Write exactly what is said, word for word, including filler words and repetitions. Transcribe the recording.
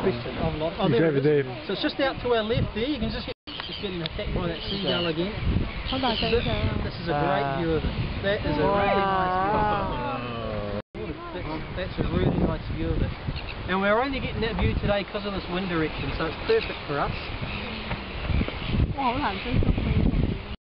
Christian. I've lost. Oh, there it is. So it's just out to our left there. You can just get, just getting attacked by that seagull again. Hold on, This is, a, this is a great view of it. That is a really nice view. That's, that's a really nice view of it. And we're only getting that view today because of this wind direction, so it's perfect for us. 哇，好難追蹤。